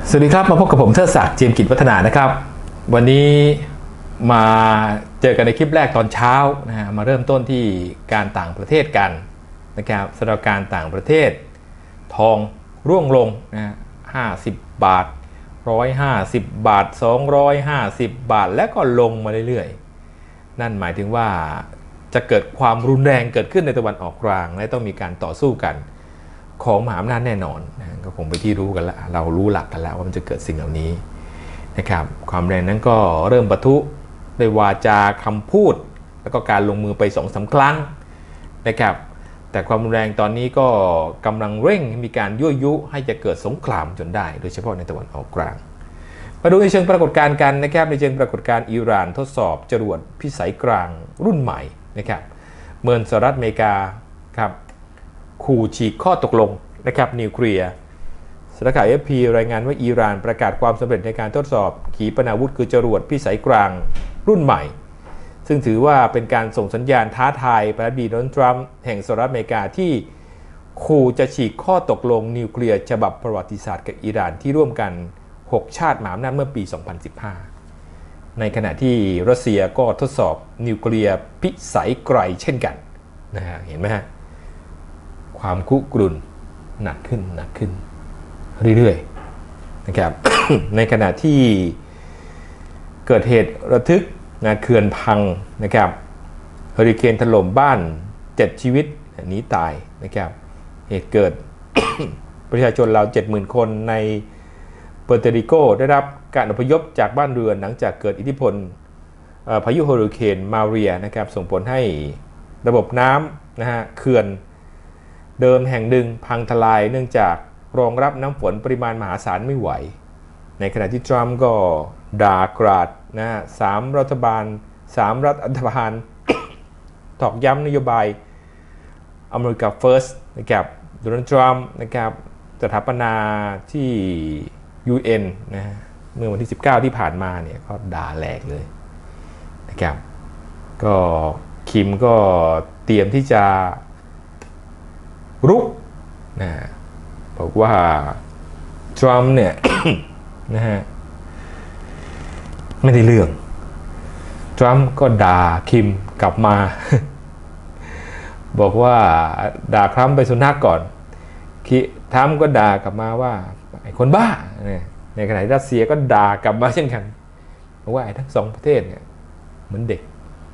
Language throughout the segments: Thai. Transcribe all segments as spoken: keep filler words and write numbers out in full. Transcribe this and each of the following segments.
สวัสดีครับมาพบกับผมเทิดศักดิ์เจียมกิจวัฒนานะครับวันนี้มาเจอกันในคลิปแรกตอนเช้านะฮะมาเริ่มต้นที่การต่างประเทศกันนะครับสถานการณ์ต่างประเทศทองร่วงลงนะห้าสิบบาทหนึ่งร้อยห้าสิบบาทสองร้อยห้าสิบบาทแล้วก็ลงมาเรื่อยๆนั่นหมายถึงว่าจะเกิดความรุนแรงเกิดขึ้นในตะวันออกกลางและต้องมีการต่อสู้กันของมหาอำนาจแน่นอนนะก็คงไปที่รู้กันแล้วเรารู้หลักกันแล้วว่ามันจะเกิดสิ่งเหล่านี้นะครับความแรงนั้นก็เริ่มปะทุด้วยวาจาคำพูดแล้วก็การลงมือไปสองสามครั้งนะครับแต่ความรุนแรงตอนนี้ก็กำลังเร่งมีการยั่วยุให้จะเกิดสงครามจนได้โดยเฉพาะในตะวันออกกลางมาดูในเชิงปรากฏการณ์กันนะครับในเชิงปรากฏการณ์อิหร่านทดสอบจรวดพิสัยกลางรุ่นใหม่นะครับเมืองสหรัฐอเมริกาครับขู่ฉีกข้อตกลงนะครับนิวเคลียร์สำนักข่าว เอ เอฟ พี รายงานว่าอิหร่านประกาศความสำเร็จในการทดสอบขีปนาวุธคือจรวดพิสัยกลางรุ่นใหม่ซึ่งถือว่าเป็นการส่งสัญญาณท้าทายประธานาธิบดีโดนัลด์ทรัมป์แห่งสหรัฐอเมริกาที่ขู่จะฉีกข้อตกลงนิวเคลียร์ฉบับประวัติศาสตร์กับอิหร่านที่ร่วมกันหกชาติมหาอำนาจเมื่อปีสองพันสิบห้าในขณะที่รัสเซียก็ทดสอบนิวเคลียร์พิสัยไกลเช่นกันนะฮะเห็นไหมฮะความคุกรุ่นหนักขึ้นหนักขึ้นเรื่อยๆนะครับ ในขณะที่เกิดเหตุระทึกนะเขื่อนพังนะครับเฮอริเคนถล่มบ้านเจ็ดชีวิตหนีตายนะครับเหตุเกิด ประชาชนราว เจ็ดหมื่น คนในเปอร์โตริโกได้รับการอพยพจากบ้านเรือนหลังจากเกิดอิทธิพลพายุเฮอริเคนมาเรียนะครับส่งผลให้ระบบน้ำนะฮะเขื่อนเดิมแห่งหนึ่งพังทลายเนื่องจากรองรับน้ำฝนปริมาณมหาศาลไม่ไหวในขณะที่ทรัมป์ก็ด่ากราดนะสามรัฐบาลสามรัฐบาล ตอกย้ำนโยบายอเมริกาเฟิร์สนะครับโดนัลด์ทรัมป์นะครับสถาปนาที่ ยู เอ็น นะเมื่อวันที่สิบเก้าที่ผ่านมาเนี่ยก็ด่าแหลกเลยนะครับก็คิมก็เตรียมที่จะรุกนะบอกว่าทรัมป์เนี่ย นะฮะไม่ได้เรื่องทรัมป์ก็ด่าคิมกลับมา บอกว่าด่าทรัมป์ไปสุนัขก่อนทรัมป์ก็ด่ากลับมาว่าไอ้คนบ้าในขณะที่รัสเซียก็ด่ากลับมาเช่นกันบอกว่าไอ้ทั้งสองประเทศเนี่ยเหมือนเด็ก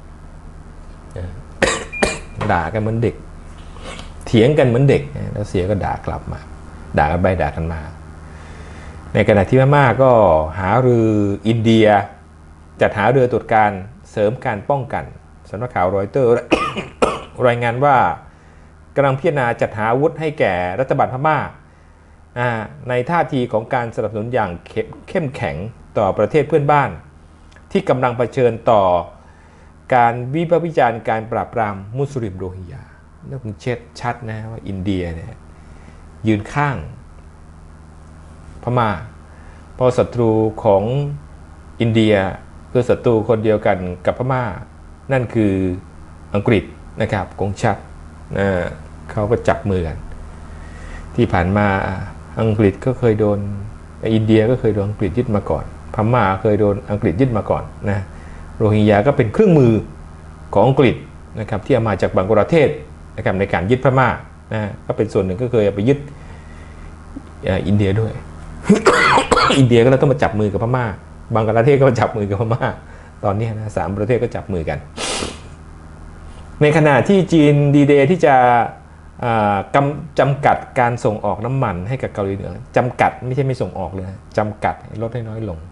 ด่ากันเหมือนเด็กเถียงกันเหมือนเด็กรัสเซียก็ด่ากลับมาด่ากันไปด่ากันมาในขณะที่พม่าก็หารืออินเดียจัดหาเรือตรวจการเสริมการป้องกันสำนักข่าวรอยเตอร์ รายงานว่ากำลังพิจารณาจัดหาอาวุธให้แก่รัฐบาลพม่าในท่าทีของการสนับสนุนอย่างเข้มแข็งต่อประเทศเพื่อนบ้านที่กำลังเผชิญต่อการวิพากษ์วิจารณ์การปราบปรามมุสลิมโรฮิงญานี่มันเช็ดชัดนะว่าอินเดียเนี่ยยืนข้างพม่าเพราะศัตรูของอินเดียคือศัตรูคนเดียวกันกับพม่านั่นคืออังกฤษนะครับกงชัดนะเขาก็จับมือกันที่ผ่านมาอังกฤษก็เคยโดนอินเดียก็เคยโดนอังกฤษยึดมาก่อนพม่าเคยโดนอังกฤษยึดมาก่อนนะโรฮิงญาก็เป็นเครื่องมือของอังกฤษนะครับที่เอามาจากบังกลาเทศนะครับในการยึดพม่านะก็เป็นส่วนหนึ่งก็เคยเอาไปยึดอินเดียด้วย อินเดียก็เลยต้องมาจับมือกับพม่าบังกลาเทศก็มาจับมือกับพม่าตอนนี้นะสามประเทศก็จับมือกันในขณะที่จีนดีเดย์ที่จะจำกัดการส่งออกน้ำมันให้กับเกาหลีเหนือจำกัดไม่ใช่ไม่ส่งออกเลยจำกัดลดให้น้อยลง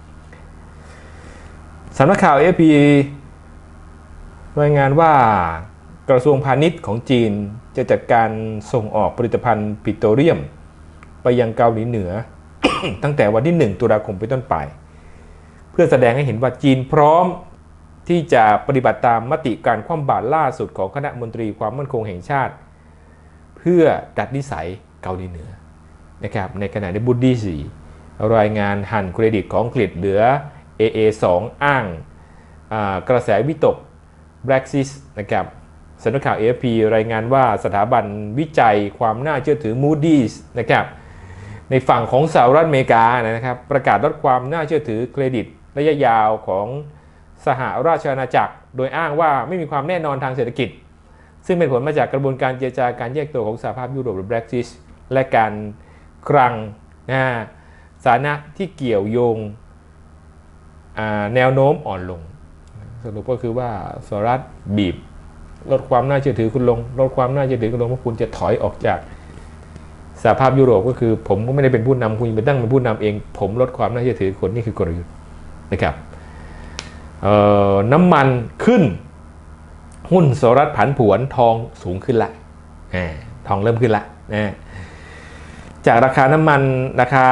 สำนักข่าว เอ เอฟ พี รายงานว่ากระทรวงพาณิชย์ของจีนจะจัดการส่งออกผลิตภัณฑ์ปิโตรเลียมไปยังเกาหลีเหนือ ตั้งแต่วันที่หนึ่งตุลาคมเป็นต้นไปเพื่อแสดงให้เห็นว่าจีนพร้อมที่จะปฏิบัติตามมติการคว่ำบาตรล่าสุดของคณะมนตรีความมั่นคงแห่งชาติเพื่อดัดนิสัยเกาหลีเหนือนะครับในขณะที่บูดดี้สี่รายงานหั่นเครดิตของอังกฤษเหลือ เอ เอ สอง อ้างกระแสวิตก Brexit นะครับสำนักข่าว เอ เอฟ พี รายงานว่าสถาบันวิจัยความน่าเชื่อถือ Moody's นะครับในฝั่งของสหรัฐอเมริกานะครับประกาศลดความน่าเชื่อถือเครดิตระยะยาวของสหราชอาณาจักรโดยอ้างว่าไม่มีความแน่นอนทางเศรษฐกิจซึ่งเป็นผลมาจากกระบวนการเจรจาการแยกตัวของสหภาพยุโรปหรือ Brexit และการคลังนะสถานะที่เกี่ยวโยงแนวโน้มอ่อนลงสรุปก็คือว่าสหรัฐบีบลดความน่าเชื่อถือคุณลงลดความน่าเชื่อถือคุณลงเพราะคุณจะถอยออกจากสหภาพยุโรปก็คือผมก็ไม่ได้เป็นผู้นำคุณไปตั้งเป็นผู้นำเองผมลดความน่าเชื่อถือคนนี่คือกลยุทธ์นะครับน้ำมันขึ้นหุ้นสหรัฐผันผวนทองสูงขึ้นละทองเริ่มขึ้นละจากราคาน้ำมันราคา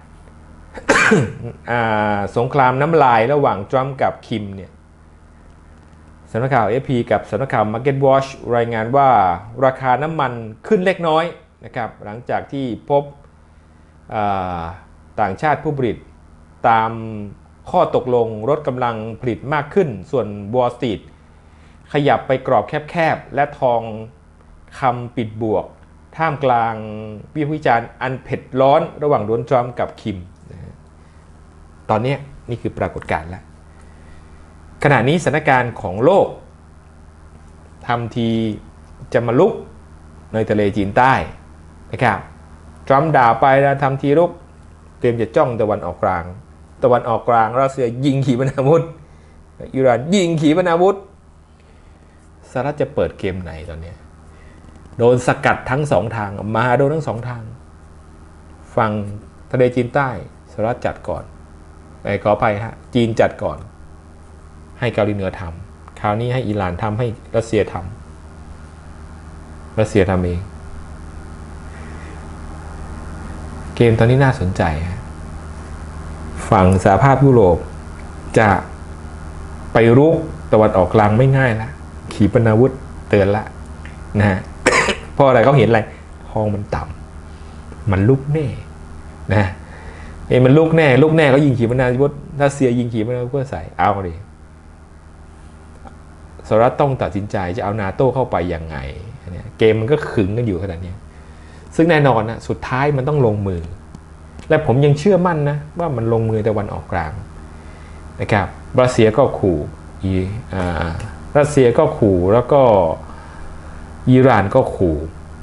สงครามน้ำลายระหว่างทรัมป์กับคิมเนี่ยสำนักข่าว เอ เอฟ พี กับสำนักข่าว Market Watch รายงานว่าราคาน้ำมันขึ้นเล็กน้อยนะครับหลังจากที่พบต่างชาติผู้ผลิตตามข้อตกลงลดกำลังผลิตมากขึ้นส่วน Wall Street ขยับไปกรอบแคบๆและทองคำปิดบวกท่ามกลางวิพากษ์วิจารณ์อันเผ็ดร้อนระหว่างโดนัลด์ทรัมป์กับคิมตอนนี้นี่คือปรากฏการณ์แล้วขณะนี้สถานการณ์ของโลกทำทีจะมาลุกในทะเลจีนใต้นะครับทรัมป์ด่าไปแล้วทำทีลุกเตรียมจะจ้องตะวันออกกลางตะวันออกกลางรัสเซียยิงขีปนาวุธอิหร่านยิงขีปนาวุธสหรัฐจะเปิดเกมไหนตอนนี้โดนสกัดทั้งสองทางมาโดนทั้งสองทางฝั่งทะเลจีนใต้สหรัฐจัดก่อนไอ้ขออภัยฮะจีนจัดก่อนให้เกาหลีเหนือทำคราวนี้ให้อิหร่านทำให้รัสเซียทำรัสเซียทำเองเกมตอนนี้น่าสนใจฝั่งสหภาพยุโรปจะไปรุกตะวันออกกลางไม่ง่ายละขีปนาวุธเตือนละนะฮะ เพราะอะไรเขาเห็นอะไรทองมันต่ำมันลุกแน่นะเอ้มันลุกแน่ลุกแน่เขายิงขีปนาวุธรัสเซียยิงขีปนาวุธเพื่อใส่เอาดิสหรัฐต้องตัดสินใจจะเอานาโต้เข้าไปยังไงเนี่ยเกมมันก็ขึงกันอยู่ขนาดนี้ซึ่งแน่นอนนะสุดท้ายมันต้องลงมือและผมยังเชื่อมั่นนะว่ามันลงมือตะวันออกกลางนะครับรัสเซียก็ขู่รัสเซียก็ขู่แล้วก็อิหร่านก็ขู่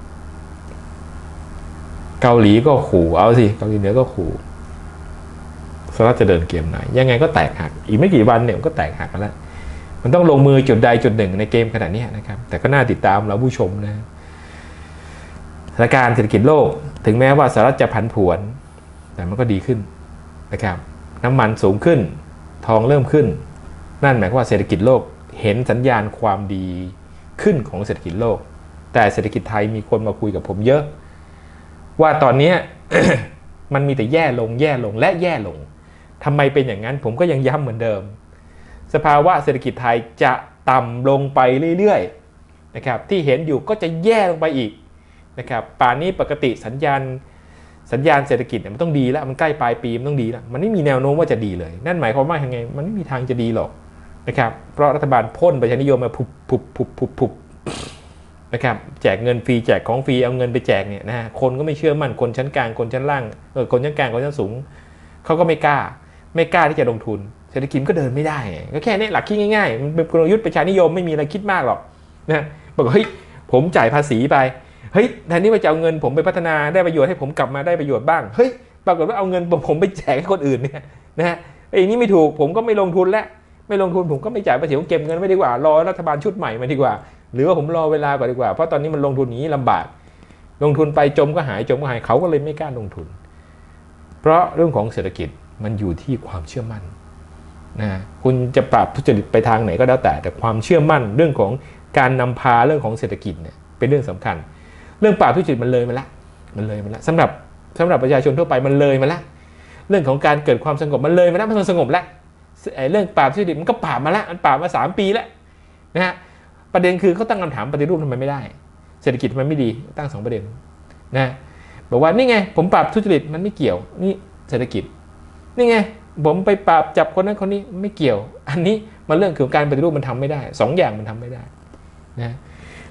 เกาหลีก็ขู่เอาสิเกาหลีเหนือก็ขู่สหรัฐจะเดินเกมไหนยังไงก็แตกหักอีกไม่กี่วันเนี่ยมันก็แตกหักกันแล้วมันต้องลงมือจุดใดจุดหนึ่งในเกมขนาดนี้นะครับแต่ก็น่าติดตามเราผู้ชมนะสถานการณ์เศรษฐกิจโลกถึงแม้ว่าสหรัฐจะผันผวนแต่มันก็ดีขึ้นนะครับน้ำมันสูงขึ้นทองเริ่มขึ้นนั่นหมายความว่าเศรษฐกิจโลกเห็นสัญญาณความดีขึ้นของเศรษฐกิจโลกแต่เศรษฐกิจไทยมีคนมาคุยกับผมเยอะว่าตอนนี้ มันมีแต่แย่ลงแย่ลงและแย่ลงทำไมเป็นอย่างนั้นผมก็ยังย้ำเหมือนเดิมสภาวะเศรษฐกิจไทยจะต่ำลงไปเรื่อยๆนะครับที่เห็นอยู่ก็จะแย่ลงไปอีกนะครับป่านนี้ปกติสัญญาณสัญญาณเศรษฐกิจมันต้องดีแล้วมันใกล้ปลายปีมันต้องดีแล้วมันไม่มีแนวโน้มว่าจะดีเลยนั่นหมายความว่ายังไงมันไม่มีทางจะดีหรอกนะครับเพราะรัฐบาลพ่นประชานิยมมาพุบพุบพุบพุบพุบนะครับแจกเงินฟรีแจกของฟรีเอาเงินไปแจกเนี่ยนะฮะคนก็ไม่เชื่อมั่นคนชั้นกลางคนชั้นล่างเออคนชั้นกลางคนชั้นสูงเขาก็ไม่กล้าไม่กล้าที่จะลงทุนเศรษฐกิจก็เดินไม่ได้ก็แค่นี้หลักคิดง่ายๆมันเป็นกลยุทธ์ประชานิยมไม่มีอะไรคิดมากหรอกนะบอกเฮ้ยผมจ่ายภาษีไปเฮ้ยแทนที่ว่าจะเอาเงินผมไปพัฒนาได้ประโยชน์ให้ผมกลับมาได้ประโยชน์บ้างเฮ้ยปรากฏว่าเอาเงินผมไปแจกให้คนอื่นเนี่ยนะฮะไอ้นี่ไม่ถูกผมก็ไม่ลงทุนแล้วไม่ลงทุนผมก็ไม่จ่ายภาษีผมเก็บเงินไว้ดีกว่ารอรัฐบาลชุดใหม่มาดีกว่าหรือว่าผมรอเวลาก่อนดีกว่าเพราะตอนนี้มันลงทุนอย่างนี้ลำบากลงทุนไปจมก็หายจมก็หายเขาก็เลยไม่กล้าลงทุนเพราะเรื่องของเศรษฐกิจมันอยู่ที่ความเชื่อมั่นนะคุณจะปรับทุจริตไปทางไหนก็แล้วแต่แต่ความเชื่อมั่นเรื่องของการนำพาเรื่องของเศรษฐกิจเนี่ยเป็นเรื่องสำคัญเรื่องปราบทุจริตมันเลยมาละมันเลยมาละสำหรับสำหรับประชาชนทั่วไปมันเลยมาละเรื่องของการเกิดความสงบมันเลยมาละมันสงบแล้วเรื่องปราบทุจริตมันก็ปราบมาละมันปราบมาสามปีแล้วนะฮะประเด็นคือเขาตั้งคำถามปฏิรูปทำไมไม่ได้เศรษฐกิจมันไม่ดีตั้งสองประเด็นนะบอกว่านี่ไงผมปราบทุจริตมันไม่เกี่ยวนี่เศรษฐกิจนี่ไงผมไปปราบจับคนนั้นคนนี้ไม่เกี่ยวอันนี้มันเรื่องของการปฏิรูปมันทำไม่ได้สองอย่างมันทำไม่ได้นะ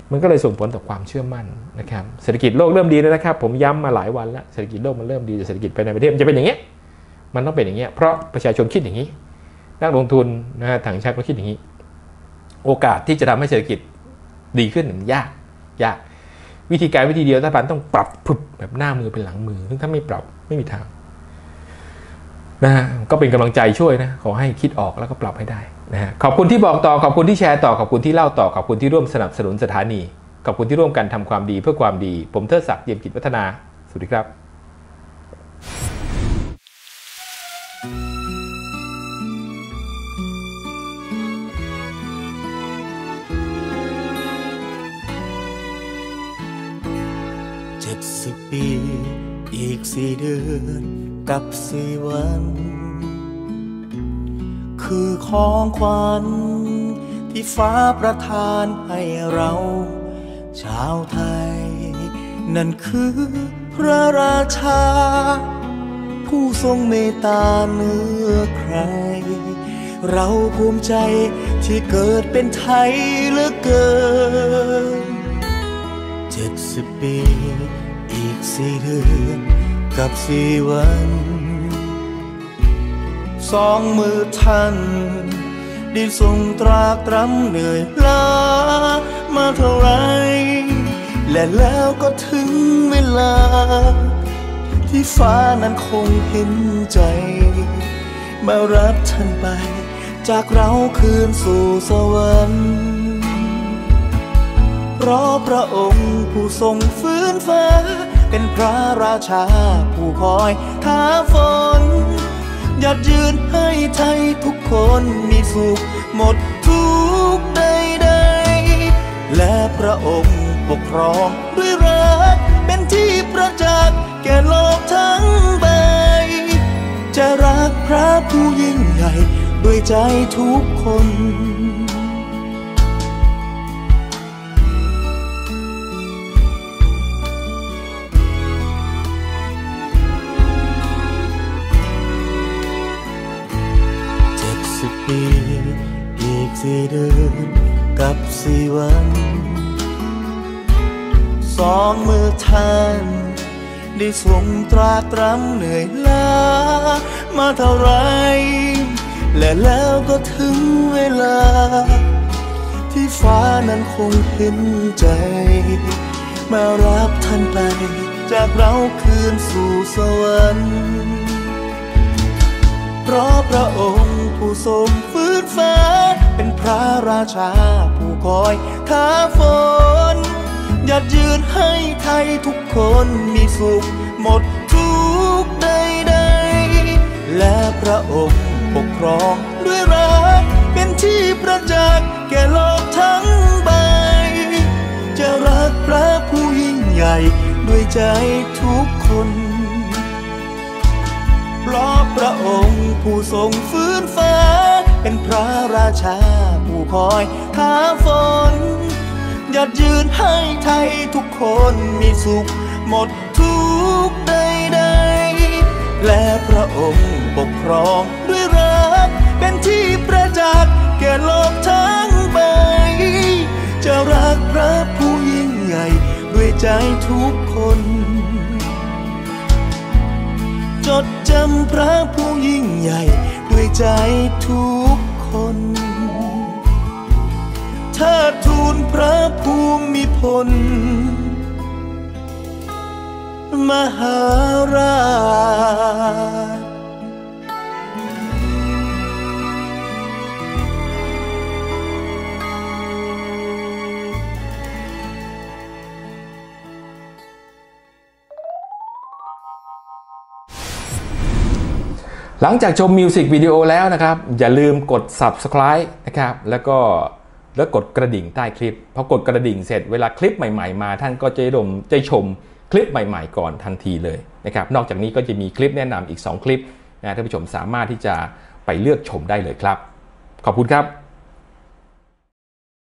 มันก็เลยส่งผลต่อความเชื่อมั่นนะครับเศรษฐกิจโลกเริ่มดีแล้วนะครับผมย้ำมาหลายวันแล้วเศรษฐกิจโลกมันเริ่มดีแต่เศรษฐกิจภายในประเทศมันจะเป็นอย่างเงี้ยมันต้องเป็นอย่างเงี้ยเพราะประชาชนคิดอย่างนี้นักลงทุนนะฮะต่างชาติก็คิดอย่างนี้โอกาสที่จะทำให้เศรษฐกิจดีขึ้นมันยากยากวิธีการวิธีเดียวรัฐบาลต้องปรับพึบแบบหน้ามือเป็นหลังมือซึ่งถ้าไม่ปรับไม่มีทางนะฮะก็เป็นกำลังใจช่วยนะขอให้คิดออกแล้วก็ปรับให้ได้นะฮะขอบคุณที่บอกต่อขอบคุณที่แชร์ต่อขอบคุณที่เล่าต่อขอบคุณที่ร่วมสนับสนุนสถานีขอบคุณที่ร่วมกันทำความดีเพื่อความดีผมเทิดศักดิ์เยี่ยมกิจวัฒนาสวัสดีครับเจ็ดสิบปีอีกสี่เดือนกับสี่วันคือของขวัญที่ฟ้าประทานให้เราชาวไทยนั่นคือพระราชาผู้ทรงเมตตาเหนือใครเราภูมิใจที่เกิดเป็นไทยเหลือเกินเจ็ดสิบปีอีกสี่เดือนกับสี่วันสองมือท่านได้ทรงตรากตรำเหนื่อยล้ามาเท่าไรและแล้วก็ถึงเวลาที่ฟ้านั้นคงเห็นใจมารับท่านไปจากเราคืนสู่สวรรค์เพราะพระองค์ผู้ทรงฟื้นฟ้าเป็นพระราชาผู้คอยท้าฝนหยัดยืนให้ไทยทุกคนมีสุขหมดทุกใดๆและพระองค์ปกครองด้วยรักเป็นที่ประจักษ์แก่โลกทั้งใบจะรักพระผู้ยิ่งใหญ่ด้วยใจทุกคนปีอีกสี่เดือนกับสี่วันสองมือท่านได้ทรงตรากตรำเหนื่อยล้ามาเท่าไรและแล้วก็ถึงเวลาที่ฟ้านั้นคงเห็นใจมารับท่านไปจากเราคืนสู่สวรรค์เพราะพระองค์ผู้ทรงฟื้นฟ้าเป็นพระราชาผู้คอยท้าฝนหยัดยืนให้ไทยทุกคนมีสุขหมดทุกใดๆและพระองค์ปกครองด้วยรักเป็นที่ประจักษ์แก่โลกทั้งใบจะรักพระผู้ยิ่งใหญ่ด้วยใจทุกคนเพราะพระองค์ผู้ทรงฟื้นฟ้าเป็นพระราชาผู้คอยท้าฝนหยัดยืนให้ไทยทุกคนมีสุขหมดทุกใดๆและพระองค์ปกครองด้วยรักเป็นที่ประจักษ์แก่โลกทั้งใบจะรักพระผู้ยิ่งใหญ่ด้วยใจทุกคนจดจำพระผู้ยิ่งใหญ่ด้วยใจทุกคนเทิดทูนพระภูมิพลมหาราชหลังจากชมมิวสิกวิดีโอแล้วนะครับอย่าลืมกด ซับสไครบ์ นะครับแล้วก็แล้วกดกระดิ่งใต้คลิปพอกดกระดิ่งเสร็จเวลาคลิปใหม่ๆมาท่านก็จะได้ได้ชมคลิปใหม่ๆก่อนทันทีเลยนะครับนอกจากนี้ก็จะมีคลิปแนะนำอีกสองคลิปนะท่านผู้ชมสามารถที่จะไปเลือกชมได้เลยครับขอบคุณครับ